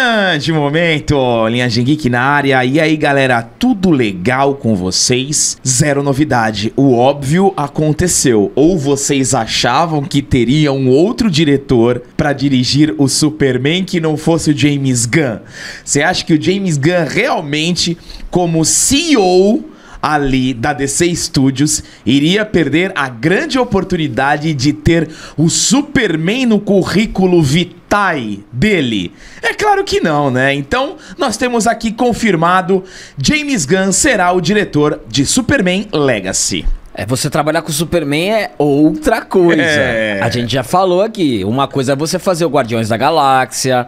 Grande momento, Linhagem Geek na área. E aí, galera, tudo legal com vocês? Zero novidade. O óbvio aconteceu. Ou vocês achavam que teria um outro diretor pra dirigir o Superman que não fosse o James Gunn? Você acha que o James Gunn realmente, como CEO ali da DC Studios, iria perder a grande oportunidade de ter o Superman no currículo vitae dele? É claro que não, né? Então, nós temos aqui confirmado, James Gunn será o diretor de Superman Legacy. Você trabalhar com o Superman é outra coisa. A gente já falou aqui. Uma coisa é você fazer o Guardiões da Galáxia,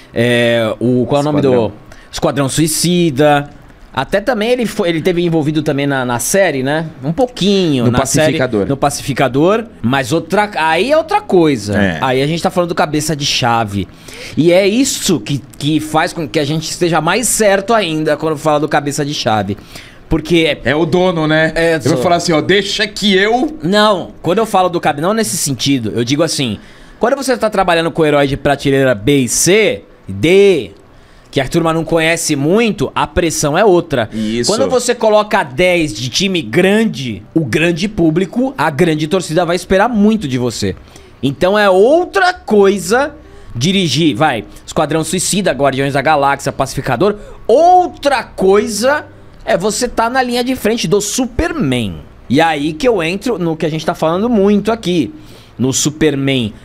qual é o nome do Esquadrão Suicida. Até também ele teve envolvido também na série, né? Um pouquinho. No Pacificador. Série, no Pacificador. Mas aí é outra coisa. Aí a gente tá falando do cabeça de chave. E é isso que faz com que a gente esteja mais certo ainda quando fala do cabeça de chave. Porque... É o dono, né? Eu vou falar assim, ó, deixa que eu... Não, quando eu falo do cabeça, não nesse sentido. Eu digo assim, quando você tá trabalhando com herói de prateleira B e C, D... que a turma não conhece muito, a pressão é outra. Isso. Quando você coloca 10 de time grande, o grande público, a grande torcida vai esperar muito de você. Então é outra coisa dirigir, Esquadrão Suicida, Guardiões da Galáxia, Pacificador. Outra coisa é você tá na linha de frente do Superman. E aí que eu entro no que a gente tá falando muito aqui. No Superman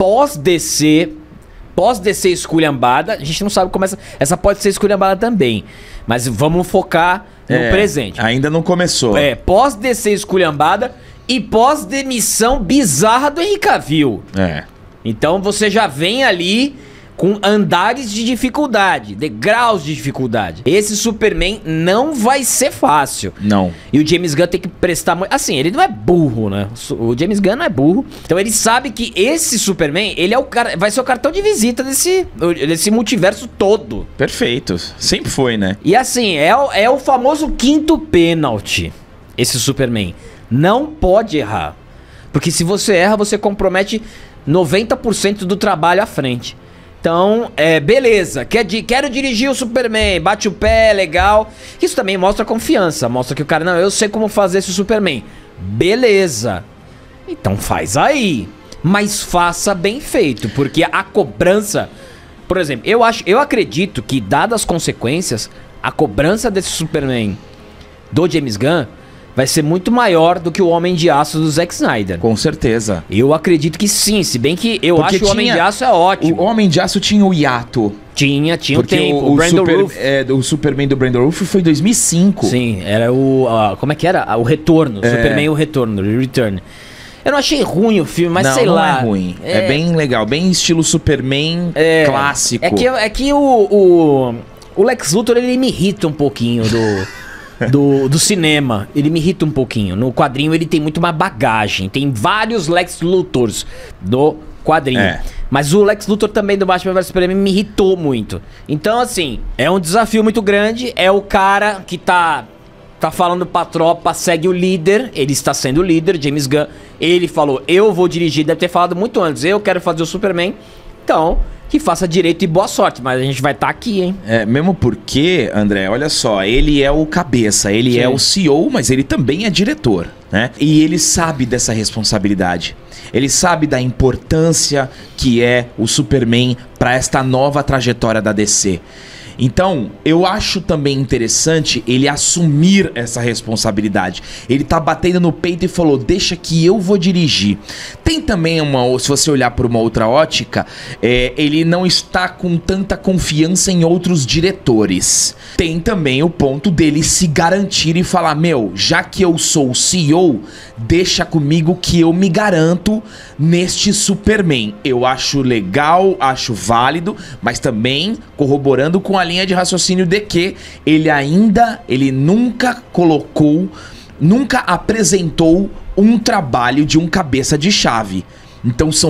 pós-DC... Pós-DC esculhambada, a gente não sabe como essa pode ser esculhambada também. Mas vamos focar no presente. Ainda não começou. Pós-DC esculhambada e pós-demissão bizarra do Henry Cavill. Então você já vem ali com andares de dificuldade, degraus de dificuldade. Esse Superman não vai ser fácil. Não. E o James Gunn tem que prestar muito... Assim, ele não é burro, né? O James Gunn não é burro. Então ele sabe que esse Superman, ele é o cara... Vai ser o cartão de visita desse multiverso todo. Perfeito. Sempre foi, né? E assim, é o famoso quinto pênalti. Esse Superman. Não pode errar. Porque se você erra, você compromete 90% do trabalho à frente. Então, beleza, quero dirigir o Superman, bate o pé, legal. Isso também mostra confiança, mostra que o cara, não, eu sei como fazer esse Superman. Beleza, então faz aí, mas faça bem feito, porque a cobrança, por exemplo, eu acredito que, dadas as consequências, a cobrança desse Superman do James Gunn vai ser muito maior do que o Homem de Aço do Zack Snyder. Com certeza. Eu acredito que sim, se bem que eu acho que o Homem de Aço é ótimo. O Homem de Aço tinha o hiato. Tinha um tempo. O Brandon Routh. O Superman do Brandon Routh foi em 2005. Sim, era como é que era? O Retorno. Superman e o Retorno, o Return. Eu não achei ruim o filme, mas sei lá. Não é ruim. É bem legal, bem estilo Superman clássico. É que o Lex Luthor, ele me irrita um pouquinho do cinema. Ele me irrita um pouquinho. No quadrinho ele tem muito mais bagagem. Tem vários Lex Luthors do quadrinho. Mas o Lex Luthor também do Batman vs Superman me irritou muito. Então assim, é um desafio muito grande. É o cara que tá falando pra tropa, segue o líder. Ele está sendo o líder, James Gunn. Ele falou, eu vou dirigir. Deve ter falado muito antes, eu quero fazer o Superman. Então, que faça direito e boa sorte, mas a gente vai estar aqui, hein? Mesmo porque, André, olha só, ele é o cabeça, ele é o CEO, mas ele também é diretor, né? E ele sabe dessa responsabilidade. Ele sabe da importância que é o Superman para esta nova trajetória da DC. Então, eu acho também interessante ele assumir essa responsabilidade. Ele tá batendo no peito e falou, deixa que eu vou dirigir. Tem também se você olhar por uma outra ótica, ele não está com tanta confiança em outros diretores. Tem também o ponto dele se garantir e falar, já que eu sou o CEO, deixa comigo que eu me garanto neste Superman. Eu acho legal, acho válido, mas também corroborando com a linha de raciocínio de que ele nunca nunca apresentou um trabalho de um cabeça de chave. Então são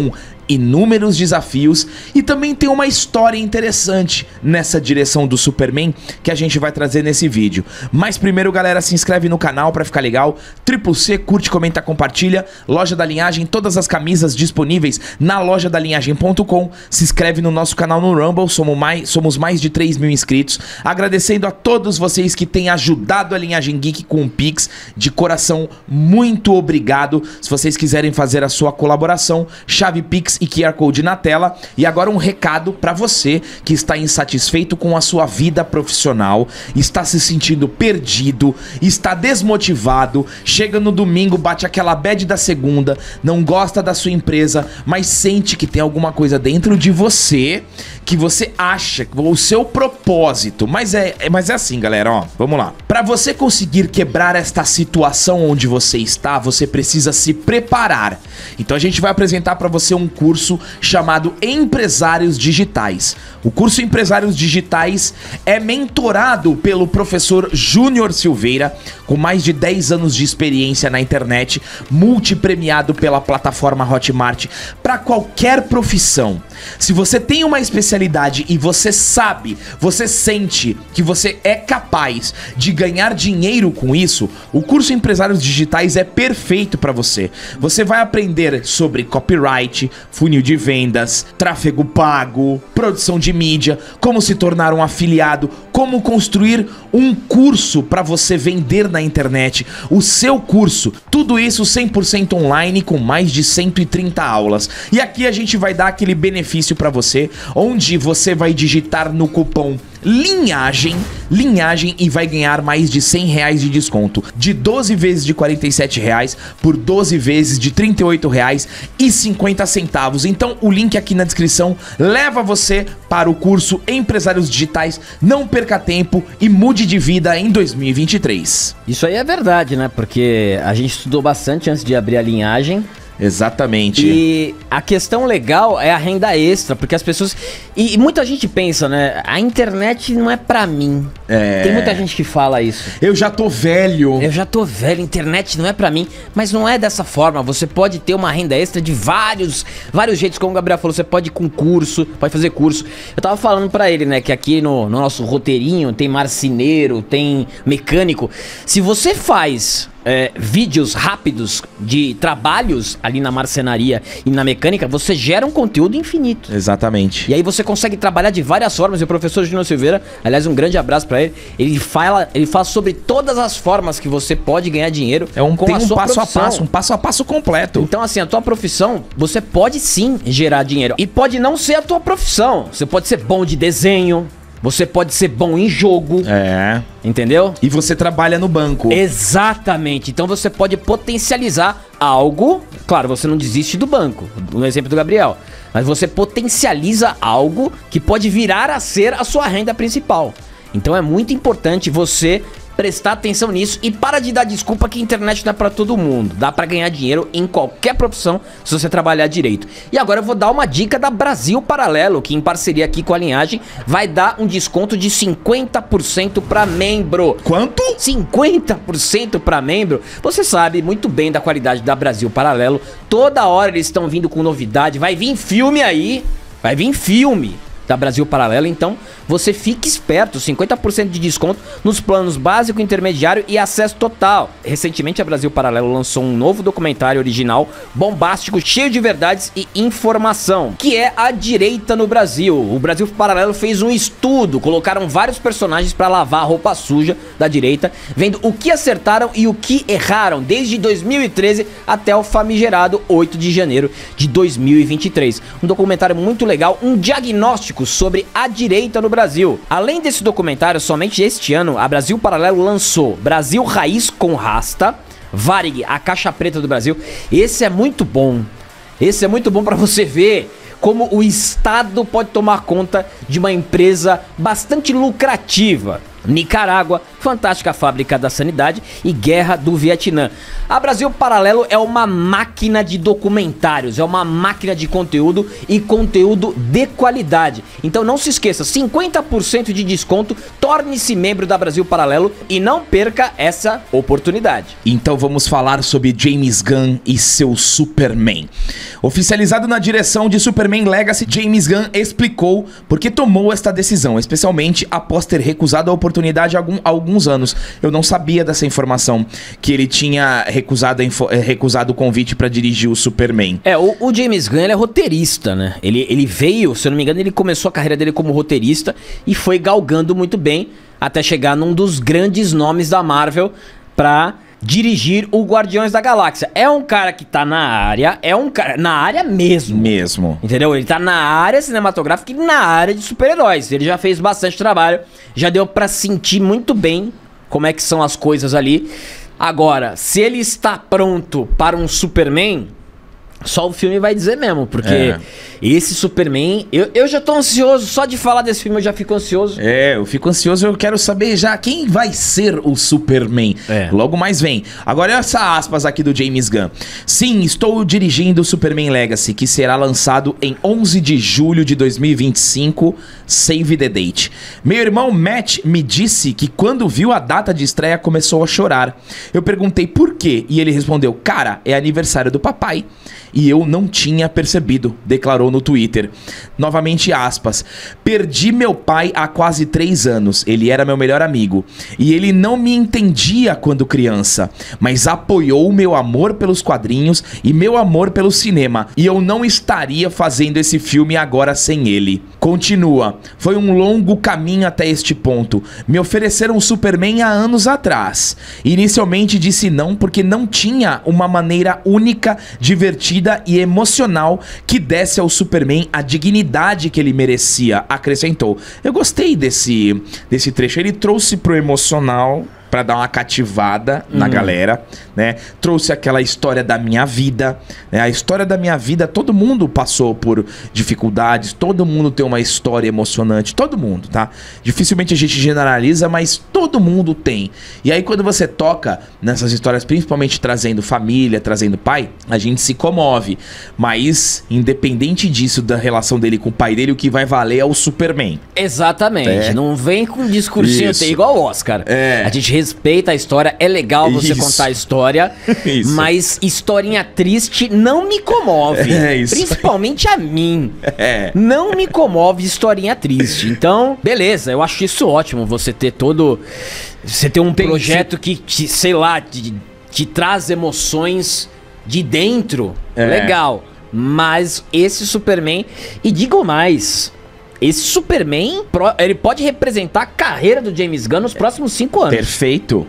inúmeros desafios e também tem uma história interessante nessa direção do Superman que a gente vai trazer nesse vídeo. Mas primeiro, galera, se inscreve no canal pra ficar legal. C, curte, comenta, compartilha. Loja da Linhagem, todas as camisas disponíveis na lojadalinhagem.com. Se inscreve no nosso canal no Rumble, somos mais de 3 mil inscritos. Agradecendo a todos vocês que têm ajudado a Linhagem Geek com o Pix. De coração, muito obrigado. Se vocês quiserem fazer a sua colaboração, chave Pix e QR Code na tela. E agora um recado pra você que está insatisfeito com a sua vida profissional, está se sentindo perdido, está desmotivado, chega no domingo, bate aquela bad da segunda, não gosta da sua empresa, mas sente que tem alguma coisa dentro de você que você acha, o seu propósito. Mas é assim, galera, ó, vamos lá. Pra você conseguir quebrar esta situação onde você está, você precisa se preparar. Então a gente vai apresentar pra você um curso chamado Empresários Digitais. O curso Empresários Digitais é mentorado pelo professor Júnior Silveira, com mais de 10 anos de experiência na internet, multipremiado pela plataforma Hotmart, para qualquer profissão. Se você tem uma especialidade e você sabe, você sente que você é capaz de ganhar dinheiro com isso, o curso Empresários Digitais é perfeito para você. Você vai aprender sobre copyright, funil de vendas, tráfego pago, produção de mídia, como se tornar um afiliado, como construir um curso para você vender na internet, o seu curso, tudo isso 100% online com mais de 130 aulas. E aqui a gente vai dar aquele benefício para você, onde você vai digitar no cupom Linhagem e vai ganhar mais de R$100 de desconto, de 12 vezes de R$47 por 12 vezes de R$38,50. Então o link aqui na descrição leva você para o curso Empresários Digitais. Não perca tempo e mude de vida em 2023. Isso aí é verdade, né? Porque a gente estudou bastante antes de abrir a Linhagem. Exatamente. E a questão legal é a renda extra, porque as pessoas... E muita gente pensa, né? A internet não é pra mim. Tem muita gente que fala isso. Eu já tô velho. A internet não é pra mim. Mas não é dessa forma. Você pode ter uma renda extra de vários jeitos, como o Gabriel falou. Você pode ir com curso, pode fazer curso. Eu tava falando pra ele, né, que aqui no nosso roteirinho tem marceneiro, tem mecânico. Se você faz... vídeos rápidos de trabalhos ali na marcenaria e na mecânica, você gera um conteúdo infinito. Exatamente. E aí você consegue trabalhar de várias formas. E o professor Júnior Silveira, aliás, um grande abraço pra ele. Ele fala sobre todas as formas que você pode ganhar dinheiro com a sua profissão. Um passo a passo completo. Então, assim, a tua profissão, você pode sim gerar dinheiro. E pode não ser a tua profissão. Você pode ser bom de desenho. Você pode ser bom em jogo. Entendeu? E você trabalha no banco. Exatamente. Então você pode potencializar algo. Claro, você não desiste do banco, no exemplo do Gabriel. Mas você potencializa algo que pode virar a ser a sua renda principal. Então é muito importante você prestar atenção nisso e para de dar desculpa que a internet não é pra todo mundo. Dá pra ganhar dinheiro em qualquer profissão se você trabalhar direito. E agora eu vou dar uma dica da Brasil Paralelo, que em parceria aqui com a Linhagem vai dar um desconto de 50% pra membro. Quanto? 50% pra membro. Você sabe muito bem da qualidade da Brasil Paralelo. Toda hora eles estão vindo com novidade. Vai vir filme aí. Vai vir filme da Brasil Paralelo, então você fique esperto, 50% de desconto nos planos básico, intermediário e acesso total. Recentemente a Brasil Paralelo lançou um novo documentário original, bombástico, cheio de verdades e informação, que é A Direita no Brasil. O Brasil Paralelo fez um estudo, colocaram vários personagens para lavar a roupa suja da direita, vendo o que acertaram e o que erraram, desde 2013 até o famigerado 8 de janeiro de 2023. Um documentário muito legal, um diagnóstico sobre a direita no Brasil. Além desse documentário, somente este ano, a Brasil Paralelo lançou Brasil Raiz com Rasta, Varig, a caixa preta do Brasil. Esse é muito bom. Esse é muito bom para você ver como o Estado pode tomar conta de uma empresa bastante lucrativa. Nicarágua, Fantástica Fábrica da Sanidade e Guerra do Vietnã. A Brasil Paralelo é uma máquina de documentários, é uma máquina de conteúdo e conteúdo de qualidade. Então não se esqueça, 50% de desconto, torne-se membro da Brasil Paralelo e não perca essa oportunidade. Então vamos falar sobre James Gunn e seu Superman. Oficializado na direção de Superman Legacy, James Gunn explicou por que tomou esta decisão, especialmente após ter recusado a oportunidade há alguns anos. Eu não sabia dessa informação, que ele tinha recusado o convite para dirigir o Superman. O James Gunn, ele é roteirista, né? Ele veio, se eu não me engano, ele começou a carreira dele como roteirista e foi galgando muito bem até chegar num dos grandes nomes da Marvel pra dirigir o Guardiões da Galáxia. É um cara que tá na área, na área mesmo. Entendeu? Ele tá na área cinematográfica e na área de super-heróis. Ele já fez bastante trabalho, já deu pra sentir muito bem como é que são as coisas ali. Agora, se ele está pronto para um Superman, só o filme vai dizer mesmo, porque esse Superman, eu já tô ansioso, só de falar desse filme eu já fico ansioso. Eu fico ansioso, eu quero saber já quem vai ser o Superman. Logo mais vem. Agora essa aspas aqui do James Gunn. Sim, estou dirigindo o Superman Legacy, que será lançado em 11 de julho de 2025, save the date. Meu irmão Matt me disse que quando viu a data de estreia começou a chorar. Eu perguntei por quê e ele respondeu, cara, é aniversário do papai. E eu não tinha percebido, declarou no Twitter. Novamente aspas. Perdi meu pai há quase 3 anos. Ele era meu melhor amigo. E ele não me entendia quando criança, mas apoiou meu amor pelos quadrinhos e meu amor pelo cinema. E eu não estaria fazendo esse filme agora sem ele. Continua. Foi um longo caminho até este ponto. Me ofereceram um Superman há anos atrás. Inicialmente disse não porque não tinha uma maneira única, divertida e emocional que desse ao Superman a dignidade que ele merecia, acrescentou. Eu gostei desse trecho. Ele trouxe pro emocional pra dar uma cativada na galera, né? Trouxe aquela história da minha vida, né? A história da minha vida, todo mundo passou por dificuldades, todo mundo tem uma história emocionante, todo mundo, tá? Dificilmente a gente generaliza, mas todo mundo tem. E aí quando você toca nessas histórias, principalmente trazendo família, trazendo pai, a gente se comove. Mas, independente disso, da relação dele com o pai dele, o que vai valer é o Superman. Exatamente. Não vem com um discursinho igual o Oscar. A gente respeita a história, é legal você contar a história, mas historinha triste não me comove, principalmente a mim. Não me comove historinha triste. Então, beleza, eu acho isso ótimo, você ter um projeto que, sei lá, te traz emoções de dentro, legal. Mas esse Superman, e digo mais, esse Superman, ele pode representar a carreira do James Gunn nos próximos 5 anos. Perfeito.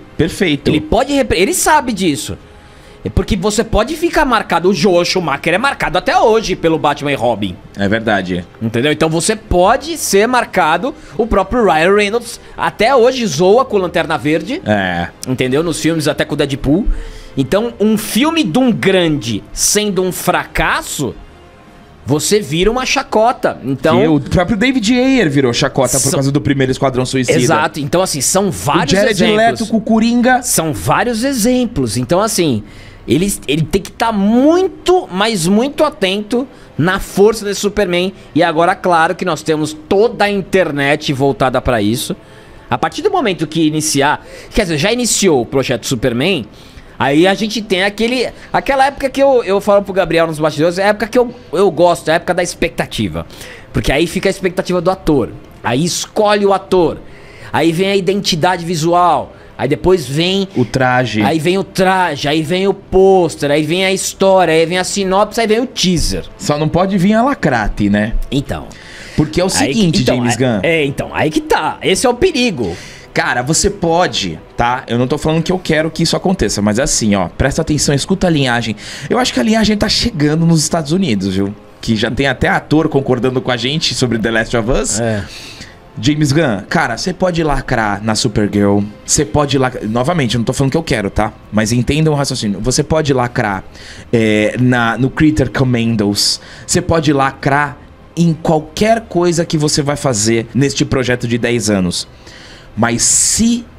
Ele sabe disso. Porque você pode ficar marcado, o Joel Schumacher é marcado até hoje pelo Batman e Robin. É verdade. Entendeu? Então você pode ser marcado, o próprio Ryan Reynolds até hoje zoa com Lanterna Verde. Entendeu? Nos filmes até com o Deadpool. Então um filme de um grande sendo um fracasso, você vira uma chacota. Então, o próprio David Ayer virou chacota por causa do primeiro Esquadrão Suicida. Exato. Então, assim, são vários exemplos. O Jared Leto com o Coringa. São vários exemplos. Então, assim, ele tem que estar muito, mas muito atento na força desse Superman. E agora, claro que nós temos toda a internet voltada para isso. A partir do momento que iniciar... Quer dizer, já iniciou o projeto Superman... Aí a gente tem aquela época que eu falo pro Gabriel nos bastidores, é a época que eu gosto, é a época da expectativa. Porque aí fica a expectativa do ator. Aí escolhe o ator. Aí vem a identidade visual. Aí depois vem... o traje. Aí vem o traje, aí vem o pôster, aí vem a história, aí vem a sinopse, aí vem o teaser. Só não pode vir a lacrate, né? Então. Porque é o seguinte, James Gunn. Então, aí que tá. Esse é o perigo. Cara, você pode, tá? Eu não tô falando que eu quero que isso aconteça, mas assim, ó, presta atenção, escuta a linhagem. Eu acho que a linhagem tá chegando nos Estados Unidos, viu? Que já tem até ator concordando com a gente sobre The Last of Us. James Gunn, cara, você pode lacrar na Supergirl, você pode lacrar... Novamente, eu não tô falando que eu quero, tá? Mas entendam o raciocínio. Você pode lacrar no Critter Commandos, você pode lacrar em qualquer coisa que você vai fazer neste projeto de 10 anos. Mas se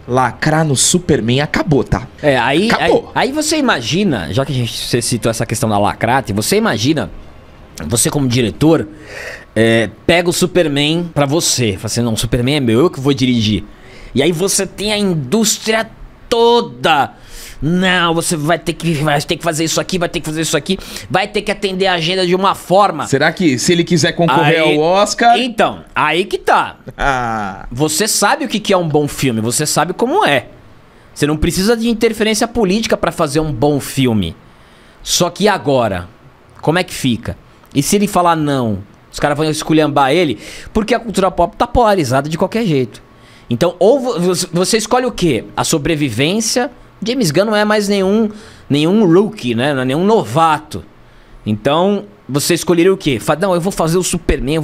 lacrar no Superman, acabou, tá? Acabou. Aí você imagina, já que você citou essa questão da lacrate, você imagina, você como diretor, pega o Superman pra você. Fala assim, não, o Superman é meu, eu que vou dirigir. E aí você tem a indústria toda. Não, você vai ter que fazer isso aqui, vai ter que fazer isso aqui, vai ter que atender a agenda de uma forma. Será que se ele quiser concorrer ao Oscar... Então, aí que tá. Você sabe o que é um bom filme, você sabe como é. Você não precisa de interferência política pra fazer um bom filme. Só que agora, como é que fica? E se ele falar não, os caras vão esculhambar ele, porque a cultura pop tá polarizada de qualquer jeito. Então, ou você escolhe o quê? A sobrevivência. James Gunn não é mais nenhum rookie, né? Não é nenhum novato. Então, você escolheria o quê? Fala, não, eu vou fazer o Superman, eu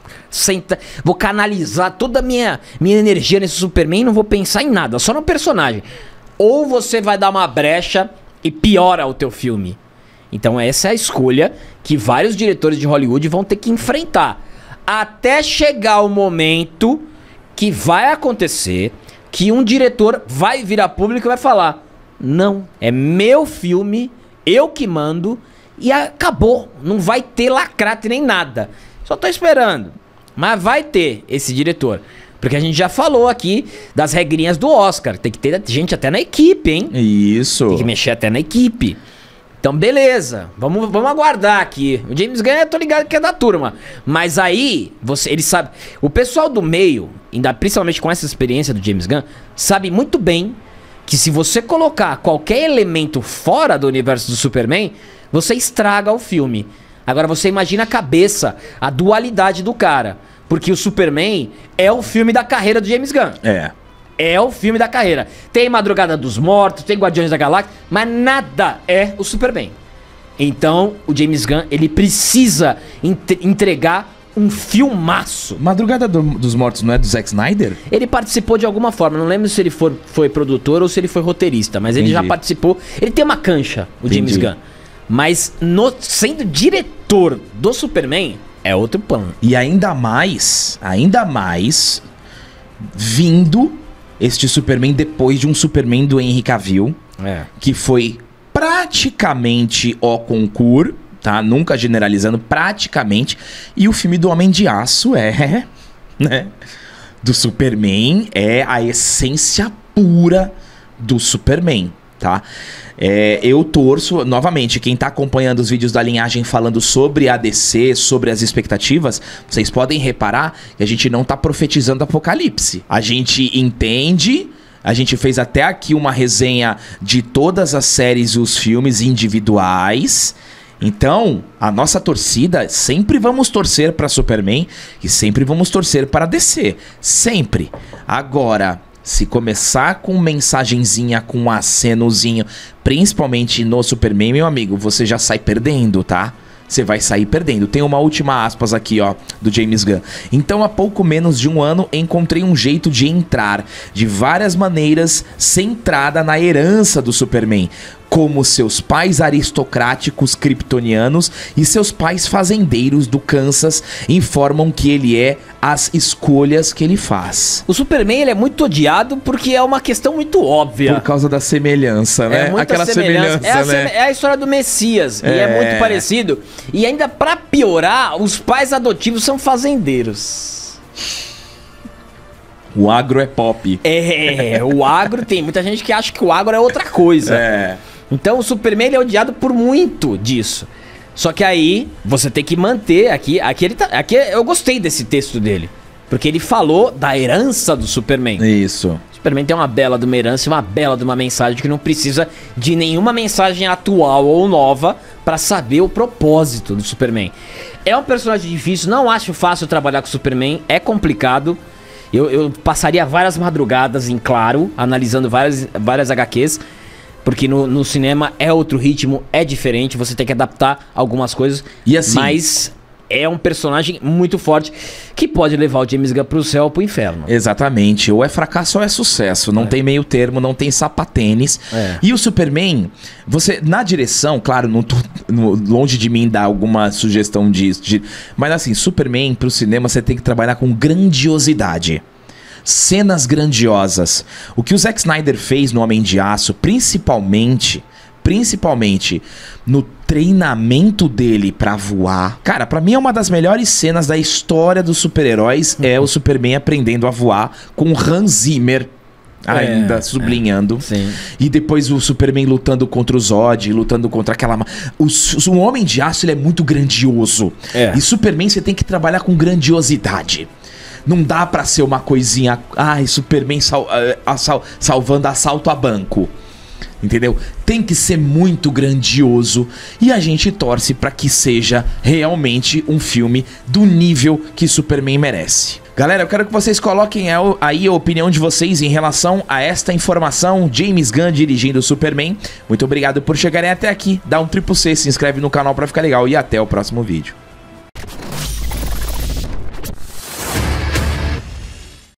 vou canalizar toda a minha energia nesse Superman e não vou pensar em nada, só no personagem. Ou você vai dar uma brecha e piora o teu filme. Então essa é a escolha que vários diretores de Hollywood vão ter que enfrentar. Até chegar o momento que vai acontecer, que um diretor vai virar público e vai falar: não, é meu filme, eu que mando, e acabou. Não vai ter lacrate nem nada. Só tô esperando. Mas vai ter esse diretor. Porque a gente já falou aqui das regrinhas do Oscar. Tem que ter gente até na equipe, hein? Isso. Tem que mexer até na equipe. Então, beleza. Vamos aguardar aqui. O James Gunn, eu tô ligado que é da turma. Mas aí, ele sabe... O pessoal do meio, ainda principalmente com essa experiência do James Gunn, sabe muito bem que se você colocar qualquer elemento fora do universo do Superman, você estraga o filme. Agora, você imagina a cabeça, a dualidade do cara. Porque o Superman é o filme da carreira do James Gunn. É o filme da carreira. Tem Madrugada dos Mortos, tem Guardiões da Galáxia, mas nada é o Superman. Então, o James Gunn, ele precisa entregar um filmaço. Madrugada dos Mortos não é do Zack Snyder? Ele participou de alguma forma, não lembro se ele foi produtor ou se ele foi roteirista, mas ele já participou. Ele tem uma cancha, o James Gunn. Mas sendo diretor do Superman, é outro plano. E ainda mais vindo este Superman depois de um Superman do Henry Cavill, que foi praticamente au concurso, tá? Nunca generalizando, praticamente. E o filme do Homem de Aço né? Do Superman é a essência pura do Superman, tá? Eu torço, novamente, quem tá acompanhando os vídeos da Linhagem falando sobre a DC, sobre as expectativas, vocês podem reparar que a gente não tá profetizando apocalipse. A gente entende, a gente fez até aqui uma resenha de todas as séries e os filmes individuais. Então, a nossa torcida, sempre vamos torcer para Superman e sempre vamos torcer para DC. Sempre. Agora, se começar com mensagenzinha, com um acenozinho, principalmente no Superman, meu amigo, você já sai perdendo, tá? Você vai sair perdendo. Tem uma última aspas aqui, ó, do James Gunn. Então, há pouco menos de um ano, encontrei um jeito de entrar de várias maneiras centrada na herança do Superman, como seus pais aristocráticos kryptonianos e seus pais fazendeiros do Kansas informam que ele é as escolhas que ele faz. O Superman, ele é muito odiado porque é uma questão muito óbvia. Por causa da semelhança, né? Aquela semelhança, né? É a história do Messias, e é muito parecido. E ainda pra piorar, os pais adotivos são fazendeiros. O agro é pop. O agro tem muita gente que acha que o agro é outra coisa. Então o Superman, ele é odiado por muito disso. Só que aí você tem que manter aqui eu gostei desse texto dele, porque ele falou da herança do Superman. Isso. O Superman tem uma bela de uma herança e uma bela de uma mensagem que não precisa de nenhuma mensagem atual ou nova pra saber o propósito do Superman. É um personagem difícil, não acho fácil trabalhar com o Superman, é complicado. Eu passaria várias madrugadas em claro, analisando várias HQs. Porque no cinema é outro ritmo, é diferente, você tem que adaptar algumas coisas. E assim, mas é um personagem muito forte que pode levar o James Gunn pro céu ou pro inferno. Exatamente, ou é fracasso ou é sucesso. Não tem meio termo, não tem sapatênis. E o Superman, você, na direção, claro, não tô longe de mim dar alguma sugestão disso. Mas assim, Superman pro cinema você tem que trabalhar com grandiosidade. cenas grandiosas. O que o Zack Snyder fez no Homem de Aço, principalmente no treinamento dele pra voar. Cara, pra mim é uma das melhores cenas da história dos super-heróis, é o Superman aprendendo a voar com Hans Zimmer ainda sublinhando. Sim. E depois o Superman lutando contra o Zod, lutando contra aquela... O Homem de Aço, ele é muito grandioso. E Superman, você tem que trabalhar com grandiosidade. Não dá pra ser uma coisinha... Superman salvando assalto a banco. Entendeu? Tem que ser muito grandioso. E a gente torce pra que seja realmente um filme do nível que Superman merece. Galera, eu quero que vocês coloquem aí a opinião de vocês em relação a esta informação. James Gunn dirigindo o Superman. Muito obrigado por chegarem até aqui. Dá um triplo C, se inscreve no canal pra ficar legal e até o próximo vídeo.